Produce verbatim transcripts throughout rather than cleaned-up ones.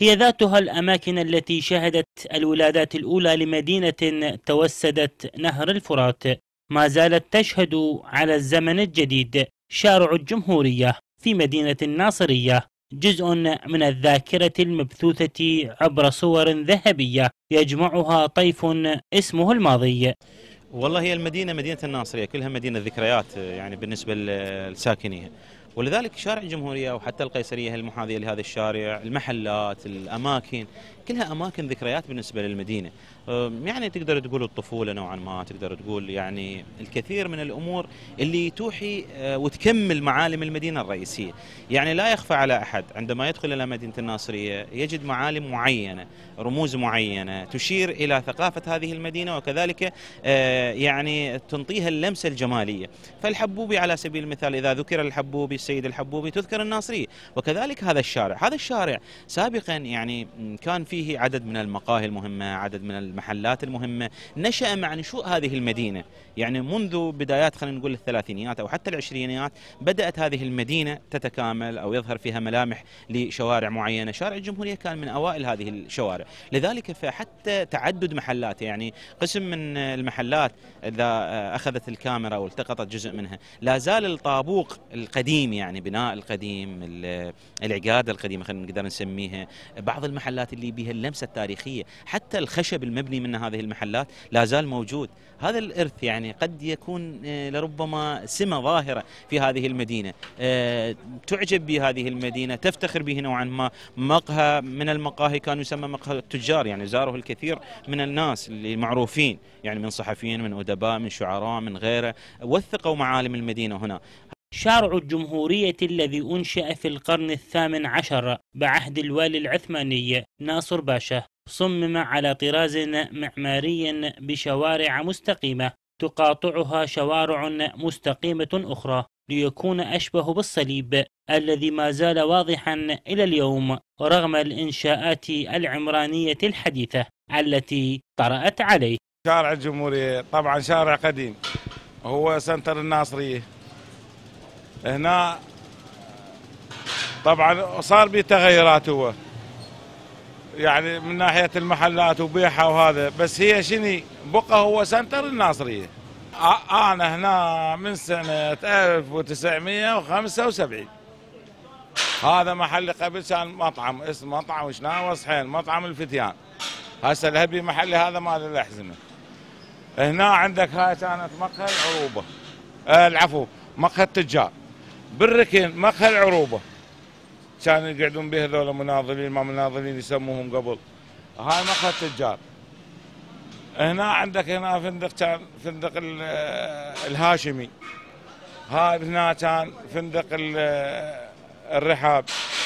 هي ذاتها الأماكن التي شهدت الولادات الأولى لمدينة توسدت نهر الفرات، ما زالت تشهد على الزمن الجديد. شارع الجمهورية في مدينة الناصرية جزء من الذاكرة المبثوثة عبر صور ذهبية يجمعها طيف اسمه الماضي. والله هي المدينة مدينة الناصرية كلها مدينة ذكريات يعني بالنسبة للساكنيها، ولذلك شارع الجمهورية وحتى القيصرية المحاذية لهذا الشارع، المحلات، الأماكن، كلها أماكن ذكريات بالنسبة للمدينة. يعني تقدر تقول الطفولة نوعا ما، تقدر تقول يعني الكثير من الأمور اللي توحي وتكمل معالم المدينة الرئيسية. يعني لا يخفى على أحد عندما يدخل إلى مدينة الناصرية يجد معالم معينة، رموز معينة تشير إلى ثقافة هذه المدينة، وكذلك يعني تنطيها اللمسة الجمالية. فالحبوبي على سبيل المثال، إذا ذكر الحبوبي السيد الحبوبي تذكر الناصرية، وكذلك هذا الشارع. هذا الشارع سابقا يعني كان فيه عدد من المقاهي المهمة، عدد من المحلات المهمة، نشأ مع نشوء هذه المدينة. يعني منذ بدايات خلينا نقول الثلاثينيات أو حتى العشرينيات بدأت هذه المدينة تتكامل أو يظهر فيها ملامح لشوارع معينة. شارع الجمهورية كان من أوائل هذه الشوارع، لذلك فحتى تعدد محلات، يعني قسم من المحلات إذا أخذت الكاميرا والتقطت جزء منها لا زال الطابوق القديم، يعني بناء القديم، العقادة القديمة خلينا نقدر نسميها، بعض المحلات اللي بها اللمسة التاريخية، حتى الخشب المبني من هذه المحلات لا زال موجود. هذا الإرث يعني قد يكون لربما سمة ظاهرة في هذه المدينة، تعجب بهذه المدينة، تفتخر به نوعا ما. مقهى من المقاهي كان يسمى مقهى التجار، يعني زاره الكثير من الناس اللي معروفين، يعني من صحفيين، من أدباء، من شعراء، من غيره، وثقوا معالم المدينة هنا. شارع الجمهورية الذي أنشأ في القرن الثامن عشر بعهد الوالي العثماني ناصر باشا صمم على طراز معماري بشوارع مستقيمة تقاطعها شوارع مستقيمة أخرى ليكون أشبه بالصليب الذي ما زال واضحا إلى اليوم رغم الإنشاءات العمرانية الحديثة التي طرأت عليه. شارع الجمهورية طبعا شارع قديم، هو سنتر الناصرية. هنا طبعا صار به تغيرات، هو يعني من ناحية المحلات وبيعها وهذا، بس هي شني بقى هو سنتر الناصرية. أنا هنا من سنة ألف وتسعمئة وخمسة وسبعين. هذا محل قبل كان مطعم اسمه مطعم شناوة صحين، مطعم الفتيان. هسه الهبي محلي هذا مال الأحزمة. هنا عندك هاي كانت مقهى العروبة، آه العفو مقهى التجار. بالركن مقهى العروبة كانوا يقعدون به هذول مناضلين، ما مناضلين يسموهم قبل. هاي مقهى التجار. هنا عندك هنا فندق كان فندق الهاشمي. هاي هنا كان فندق الرحاب،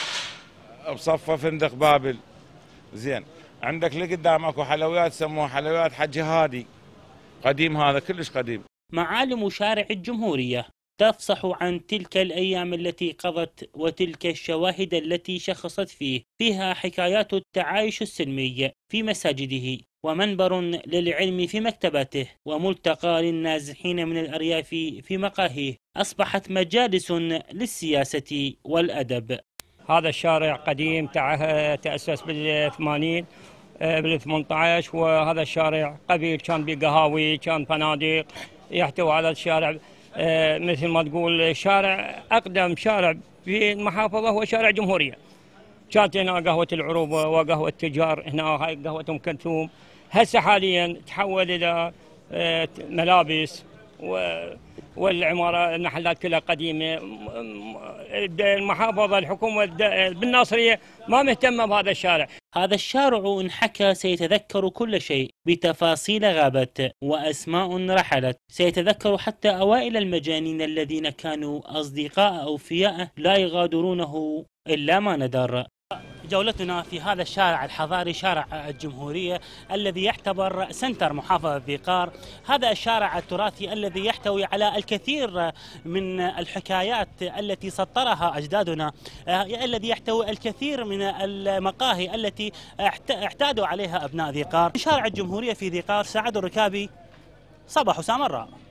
بصفه فندق بابل. زين عندك لقدام اكو حلويات يسموها حلويات حج هادي، قديم هذا كلش قديم. معالم شارع الجمهورية تفصح عن تلك الأيام التي قضت وتلك الشواهد التي شخصت فيه. فيها حكايات التعايش السلمي في مساجده، ومنبر للعلم في مكتباته، وملتقى للنازحين من الأرياف في مقاهيه. أصبحت مجالس للسياسة والأدب. هذا الشارع قديم، تأسس بالثمانين بالثمانية عشر، وهذا الشارع قبيل كان بقهاوي، كان فنادق يحتوي على الشارع. مثل ما تقول شارع أقدم شارع في المحافظة هو شارع جمهورية. كانت هنا قهوة العروبة وقهوة التجار، هنا هاي قهوة أم كلثوم. هسه حاليا تحول إلى ملابس والعمارة، المحلات كلها قديمة. المحافظة الحكومة بالناصرية ما مهتمة بهذا الشارع. هذا الشارع انحكى سيتذكر كل شيء بتفاصيل غابت وأسماء رحلت. سيتذكر حتى أوائل المجانين الذين كانوا أصدقاء أوفياء لا يغادرونه إلا ما ندر. جولتنا في هذا الشارع الحضاري، شارع الجمهورية الذي يعتبر سنتر محافظة ذيقار. هذا الشارع التراثي الذي يحتوي على الكثير من الحكايات التي سطرها أجدادنا، الذي يحتوي الكثير من المقاهي التي اعتادوا عليها أبناء ذيقار. شارع الجمهورية في ذيقار، سعد الركابي، صباح وسام الراء.